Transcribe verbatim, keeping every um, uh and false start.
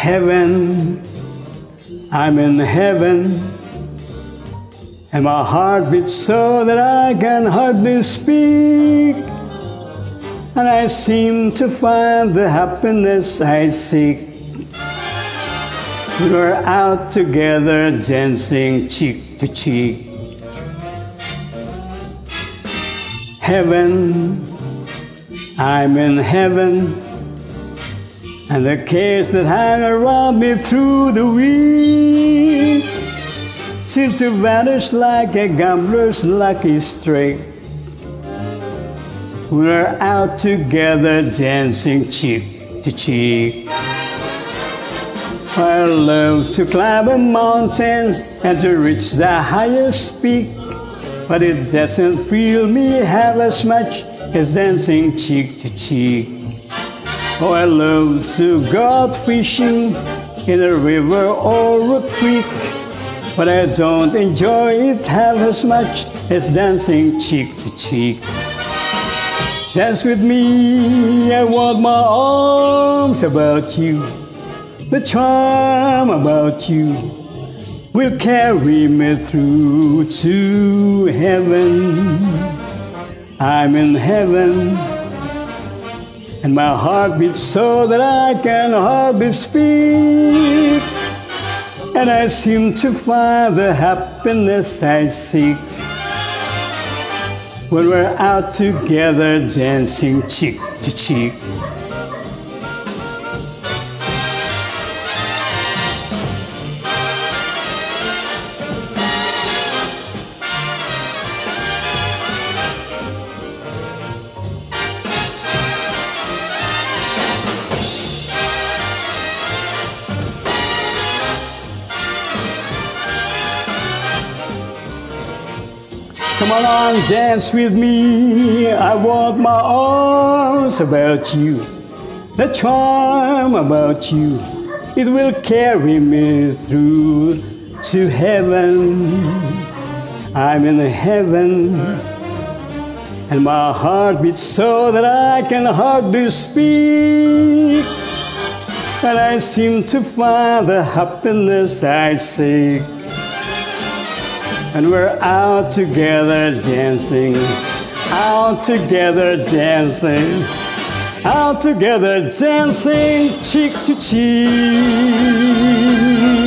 Heaven, I'm in heaven, and my heart beats so that I can hardly speak, and I seem to find the happiness I seek. We're out together dancing cheek to cheek. Heaven, I'm in heaven, and the cares that hang around me through the week seem to vanish like a gambler's lucky streak. We're out together dancing cheek to cheek. I love to climb a mountain and to reach the highest peak, but it doesn't thrill me half as much as dancing cheek to cheek. Oh, I love to go out fishing in a river or a creek, but I don't enjoy it half as much as dancing cheek to cheek. Dance with me, I want my arms about you. The charm about you will carry me through to heaven. I'm in heaven, and my heart beats so that I can hardly speak, and I seem to find the happiness I seek when we're out together dancing cheek to cheek. Come on, dance with me. I want my arms about you. The charm about you, it will carry me through to heaven. I'm in heaven, and my heart beats so that I can hardly speak, and I seem to find the happiness I seek. And we're out together dancing, out together dancing, out together dancing cheek to cheek.